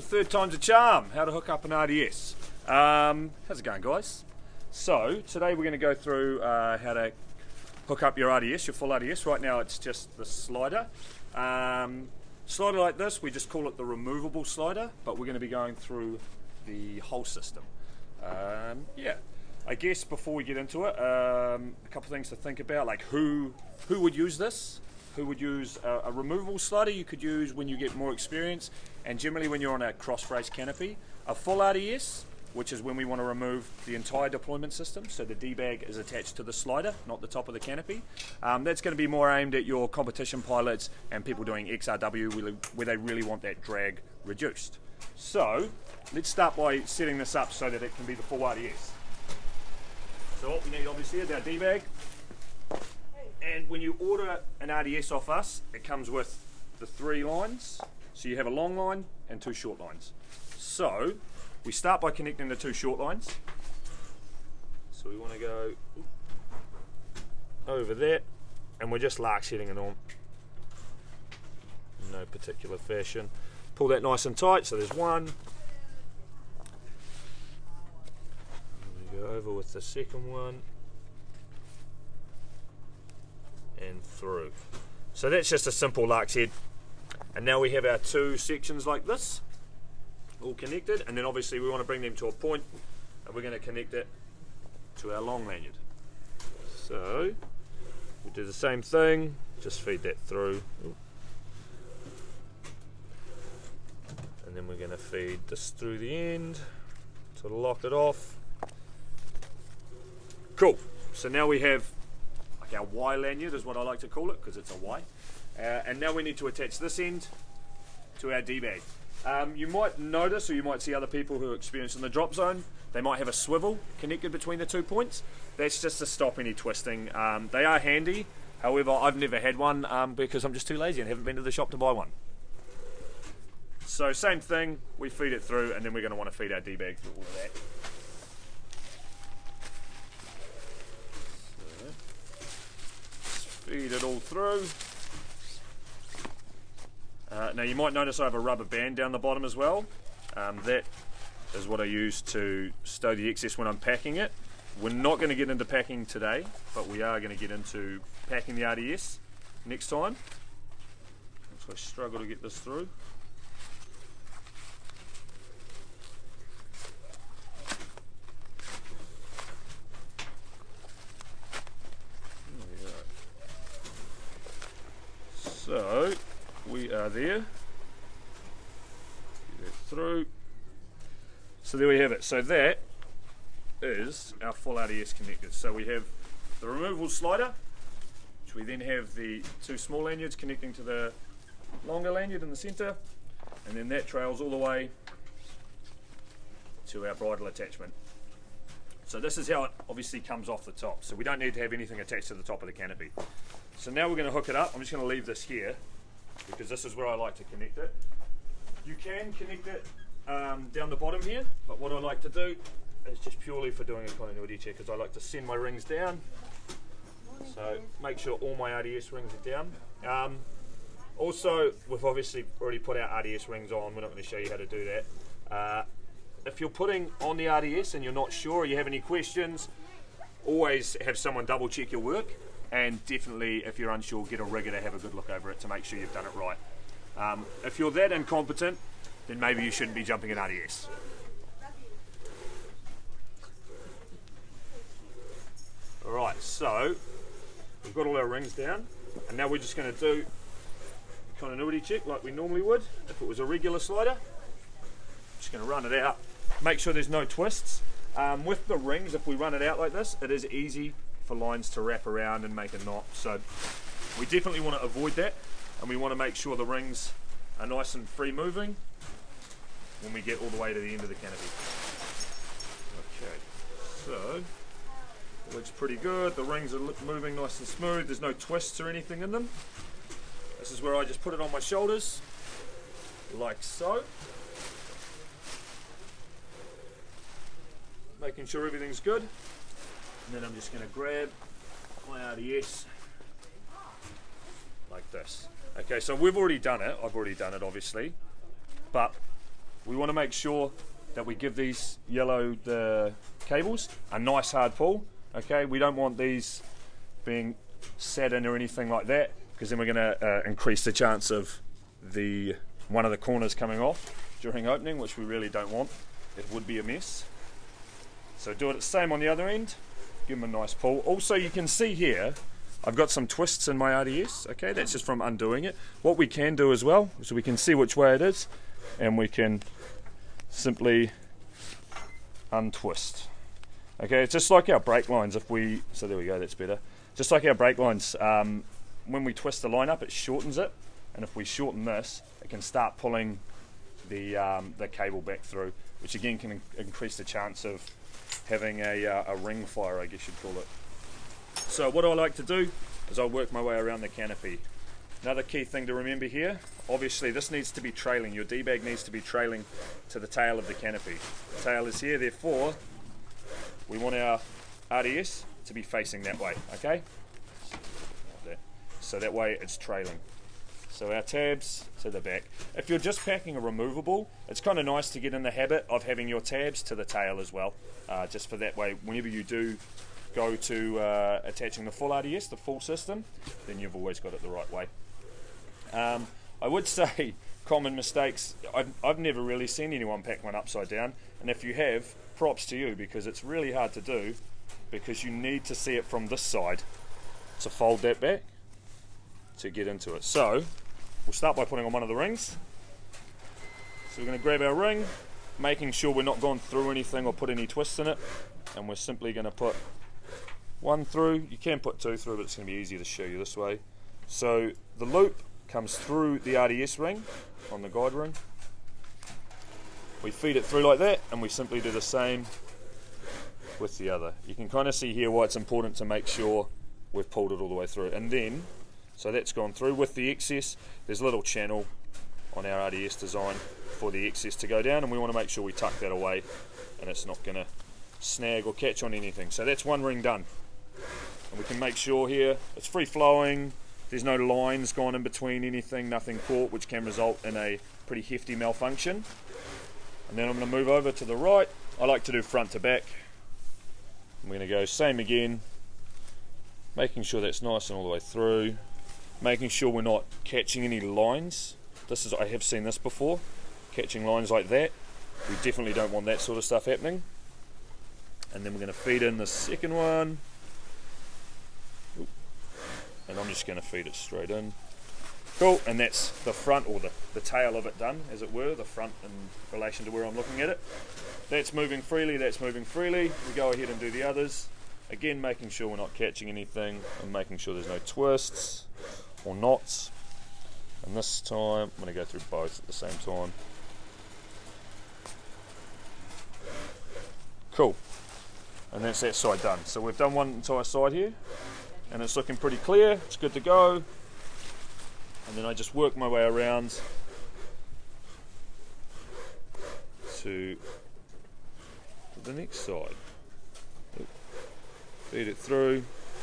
third time's a charm, how to hook up an RDS. How's it going, guys? So today we're going to go through how to hook up your RDS, your full RDS. Right now it's just the slider. Slider like this, we just call it the removable slider, but we're going to be going through the whole system. Yeah, I guess before we get into it, a couple of things to think about, like who would use this? Who would use a removable slider? You could use when you get more experience, and generally when you're on a cross brace canopy. A full RDS, which is when we want to remove the entire deployment system, so the D-bag is attached to the slider, not the top of the canopy. That's going to be more aimed at your competition pilots and people doing XRW where they really want that drag reduced. So let's start by setting this up so that it can be the full RDS. So what we need obviously is our D-bag. And when you order an RDS off us, it comes with the 3 lines. So you have a long line and 2 short lines. So we start by connecting the 2 short lines. So we want to go over that, and we're just lark setting it on. In no particular fashion. Pull that nice and tight, so there's one. We go over with the second one. And through. So that's just a simple lark's head. And now we have our 2 sections like this, all connected, and then obviously we want to bring them to a point, and we're going to connect it to our long lanyard. So we do the same thing, just feed that through. And then we're going to feed this through the end to lock it off. Cool. So now we have our Y lanyard, is what I like to call it, because it's a Y. And now we need to attach this end to our D-bag. You might notice, or you might see other people who are experienced in the drop zone, they might have a swivel connected between the 2 points. That's just to stop any twisting. They are handy, however I've never had one because I'm just too lazy and haven't been to the shop to buy one. So same thing, we feed it through, and then we're going to want to feed our D-bag through all of that. Feed it all through. Now you might notice I have a rubber band down the bottom as well. That is what I use to stow the excess when I'm packing it. We're not going to get into packing today, but we are going to get into packing the RDS next time. So I struggle to get this through. So we are there. Get that through. So there we have it. So that is our full RDS connected. So we have the removable slider, which we then have the 2 small lanyards connecting to the longer lanyard in the center, and then that trails all the way to our bridle attachment. So this is how it obviously comes off the top. So we don't need to have anything attached to the top of the canopy. So now we're going to hook it up. I'm just going to leave this here because this is where I like to connect it. You can connect it down the bottom here, but what I like to do is just purely for doing a continuity check, because I like to send my rings down. So make sure all my RDS rings are down. Also, we've obviously already put our RDS rings on. We're not going to show you how to do that. If you're putting on the RDS and you're not sure or you have any questions, always have someone double check your work. And definitely, if you're unsure, get a rigger to have a good look over it to make sure you've done it right. If you're that incompetent, then maybe you shouldn't be jumping an RDS. Alright, so we've got all our rings down, and now we're just going to do a continuity check like we normally would if it was a regular slider. Just going to run it out, make sure there's no twists. With the rings, if we run it out like this, it is easy for lines to wrap around and make a knot, so we definitely want to avoid that, and we want to make sure the rings are nice and free moving when we get all the way to the end of the canopy. Okay, so it looks pretty good. The rings are moving nice and smooth. There's no twists or anything in them. This is where I just put it on my shoulders like so, making sure everything's good. And then I'm just going to grab my RDS like this. Okay, so we've already done it. I've already done it, obviously. But We want to make sure that we give these the cables a nice hard pull. Okay, we don't want these being set in or anything like that, because then we're going to increase the chance of one of the corners coming off during opening, which we really don't want. It would be a mess. So do it the same on the other end, give them a nice pull. Also, you can see here I've got some twists in my RDS. Okay, that's just from undoing it. What we can do as well, so we can see which way it is, and we can simply untwist. Okay, it's just like our brake lines. So there we go, that's better. Just like our brake lines, when we twist the line up, it shortens it, and if we shorten this, it can start pulling the cable back through, which again can increase the chance of having a ring fire, I guess you'd call it. So what I like to do is I work my way around the canopy. Another key thing to remember here, obviously this needs to be trailing. Your D-bag needs to be trailing to the tail of the canopy. The tail is here, therefore we want our RDS to be facing that way, okay? So that way it's trailing. So our tabs to the back. If you're just packing a removable, it's kind of nice to get in the habit of having your tabs to the tail as well, just for that way whenever you do go to attaching the full RDS, the full system, then you've always got it the right way. I would say common mistakes, I've never really seen anyone pack one upside down, and if you have, props to you, because it's really hard to do, because you need to see it from this side to fold that back to get into it. So we'll start by putting on one of the rings. So we're going to grab our ring, making sure we're not going through anything or put any twists in it, and we're simply going to put one through. You can put two through, but it's going to be easier to show you this way. So the loop comes through the RDS ring on the guide ring. We feed it through like that, and we simply do the same with the other. You can kind of see here why it's important to make sure we've pulled it all the way through. And then, so that's gone through. With the excess, there's a little channel on our RDS design for the excess to go down, and we want to make sure we tuck that away and it's not going to snag or catch on anything. So that's one ring done. And we can make sure here it's free flowing, there's no lines gone in between anything, nothing caught, which can result in a pretty hefty malfunction. And then I'm going to move over to the right. I like to do front to back. I'm going to go same again, making sure that's nice and all the way through, making sure we're not catching any lines. I have seen this before, catching lines like that. We definitely don't want that sort of stuff happening. And then we're going to feed in the second one. And I'm just going to feed it straight in. Cool, and that's the front, or the tail of it done, as it were, the front in relation to where I'm looking at it. That's moving freely, that's moving freely. We go ahead and do the others. Again, making sure we're not catching anything and making sure there's no twists or knots. And this time, I'm going to go through both at the same time. Cool. And that's that side done. So we've done one entire side here, and it's looking pretty clear, it's good to go. And then I just work my way around to the next side. Feed it through,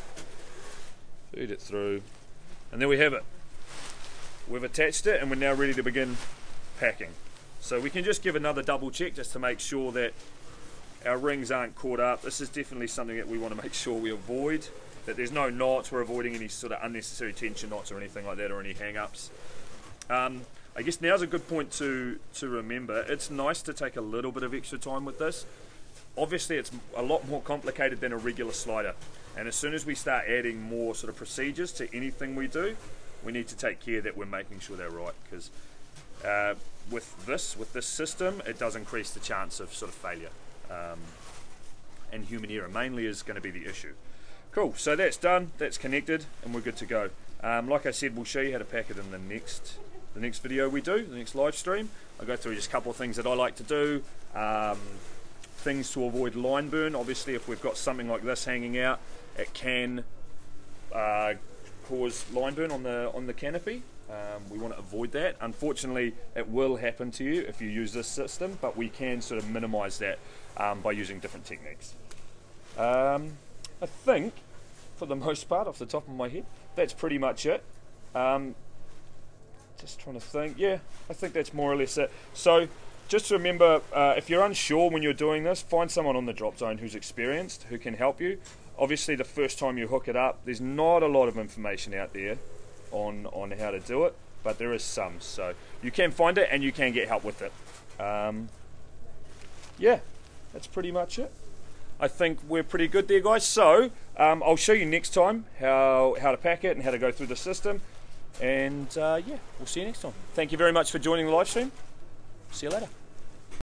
and there we have it. We've attached it and we're now ready to begin packing. So we can just give another double check just to make sure that our rings aren't caught up. This is definitely something that we want to make sure we avoid, that there's no knots, we're avoiding any sort of unnecessary tension knots or anything like that, or any hang-ups. I guess now's a good point to remember. It's nice to take a little bit of extra time with this. Obviously it's a lot more complicated than a regular slider, and as soon as we start adding more sort of procedures to anything we do, we need to take care that we're making sure they're right, because with this system, it does increase the chance of sort of failure, and human error mainly is going to be the issue. Cool, so that's done, that's connected, and we're good to go. Like I said, we'll show you how to pack it in the next video we do, the next live stream. I'll go through just a couple of things that I like to do, things to avoid line burn. Obviously, if we've got something like this hanging out, it can cause line burn on the canopy. We want to avoid that. Unfortunately, it will happen to you if you use this system, but we can sort of minimize that by using different techniques. I think, for the most part, off the top of my head, that's pretty much it. Just trying to think. Yeah, I think that's more or less it. So just remember, if you're unsure when you're doing this, find someone on the drop zone who's experienced, who can help you. Obviously, the first time you hook it up, there's not a lot of information out there on how to do it, but there is some. So you can find it and you can get help with it. Yeah, that's pretty much it. I think we're pretty good there, guys. So I'll show you next time how to pack it and how to go through the system. And yeah, we'll see you next time. Thank you very much for joining the live stream. See you later.